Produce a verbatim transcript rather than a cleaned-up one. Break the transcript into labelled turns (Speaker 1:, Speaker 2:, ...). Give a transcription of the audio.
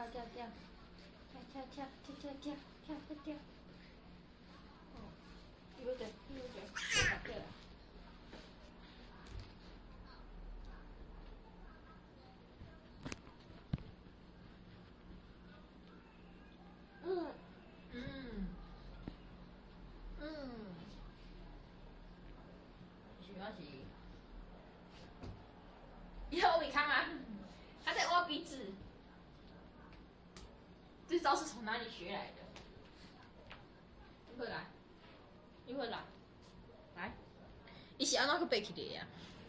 Speaker 1: 跳跳，跳跳跳跳跳跳跳跳跳。哦，对不对？对不对？对了。嗯嗯嗯，主要是。有伟康吗？他在挖鼻子，这招是从哪里学来的？你会来，你会来，来，你是安怎个背起来呀？